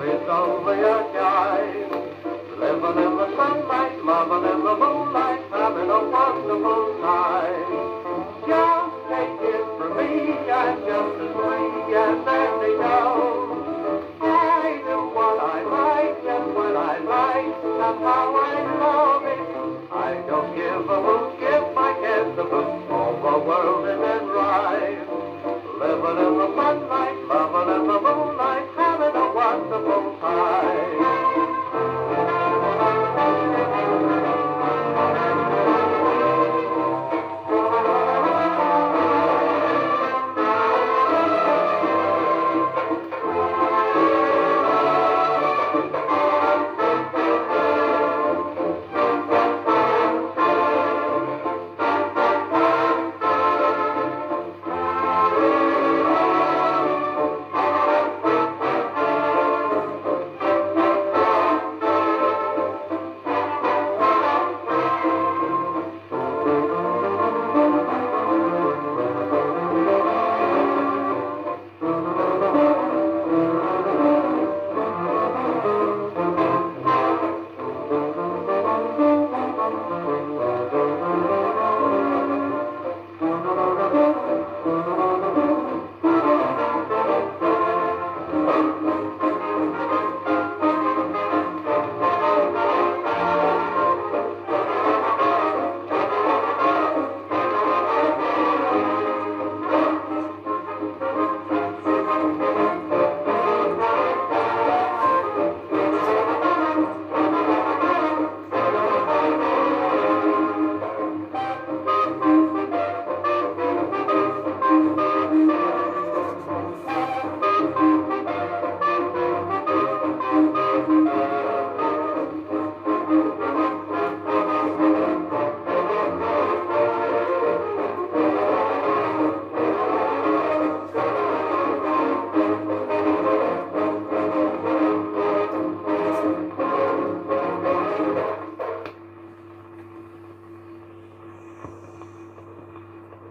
is only a jive. Living in the sunlight, loving in the moonlight, having a wonderful time. Just take it from me, I'm just as free as any dove. I do what I like, and when I like, that's how I love it. I don't give a hoot if I get the boot, all the world is